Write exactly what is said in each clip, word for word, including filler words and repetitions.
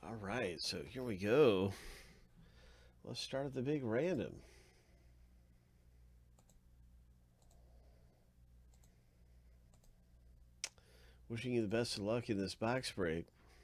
All right, so here we go. Let's start at the big random. Wishing you the best of luck in this box break.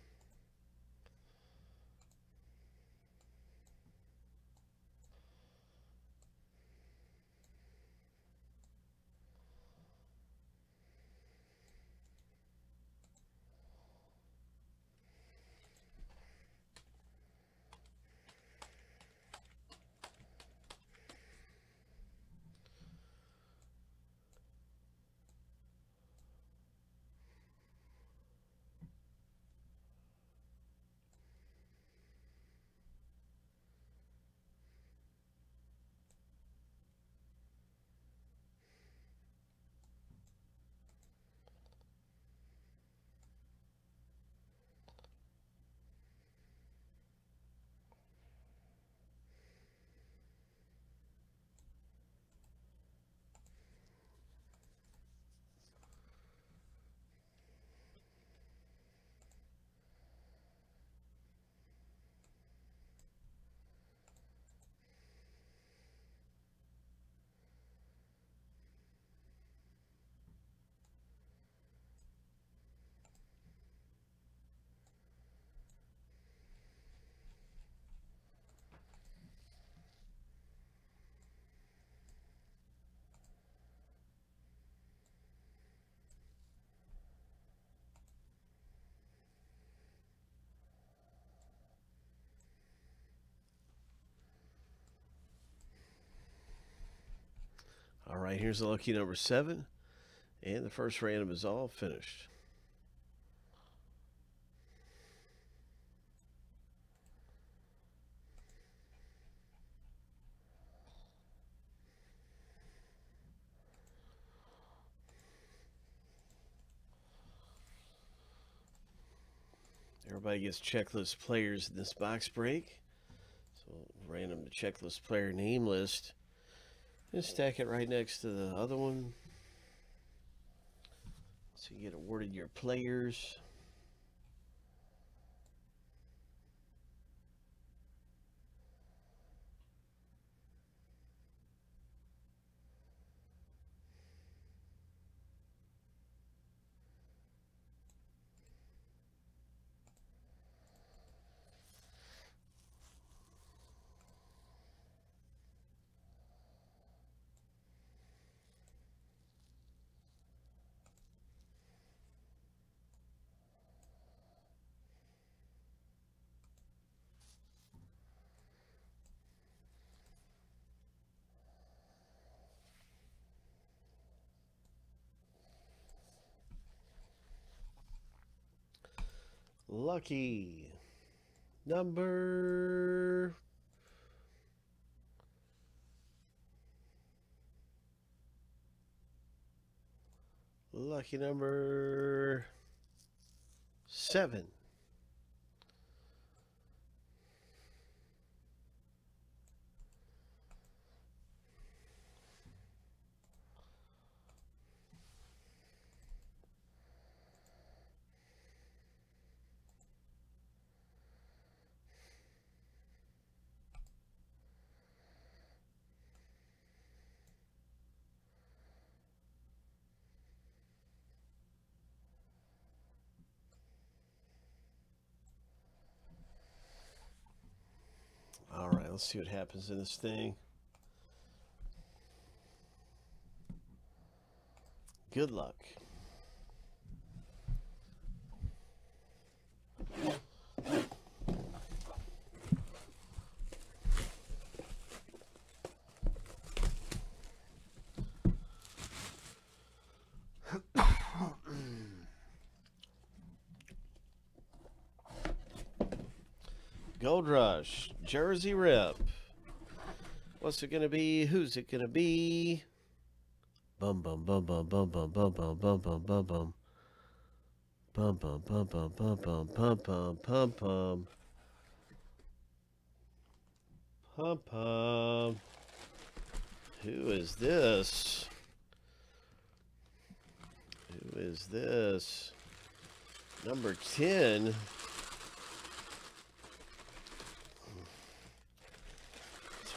All right, here's the lucky number seven, and the first random is all finished. Everybody gets checklist players in this box break. So random the checklist player name list. And stack it right next to the other one. So you get awarded your players. Lucky number lucky number seven. All right, let's see what happens in this thing. Good luck. Gold Rush, Jersey Rip. What's it gonna be? Who's it gonna be? Bum bum bum bum bum bum bum bum bum bum bum bum. Bum bum bum bum bum bum bum bum bum bum. Pum pum. Who is this? Who is this? Number ten.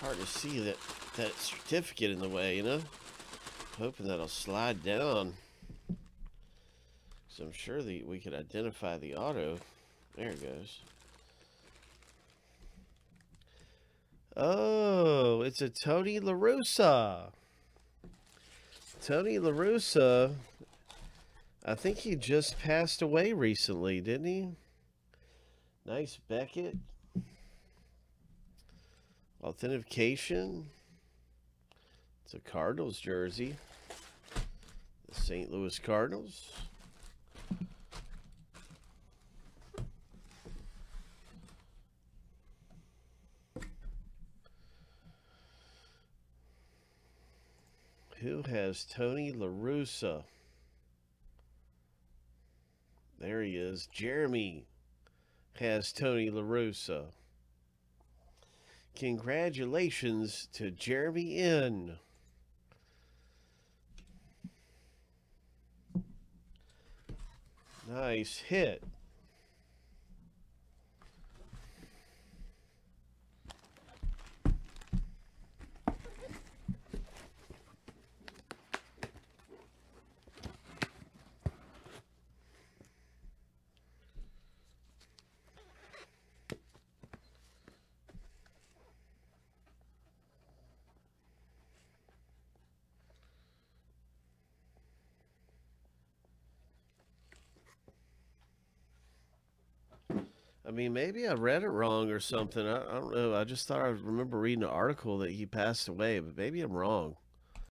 hard to see that, that certificate in the way, you know? Hoping that'll slide down. So I'm sure that we could identify the auto. There it goes. Oh, it's a Tony La Russa. Tony La Russa, I think he just passed away recently, didn't he? Nice Beckett. Authentication. It's a Cardinals jersey. The Saint Louis Cardinals. Who has Tony La Russa? There he is. Jeremy has Tony La Russa. Congratulations to Jeremy N. Nice hit. I mean, maybe I read it wrong or something. I, I don't know. I just thought I remember reading an article that he passed away, but maybe I'm wrong.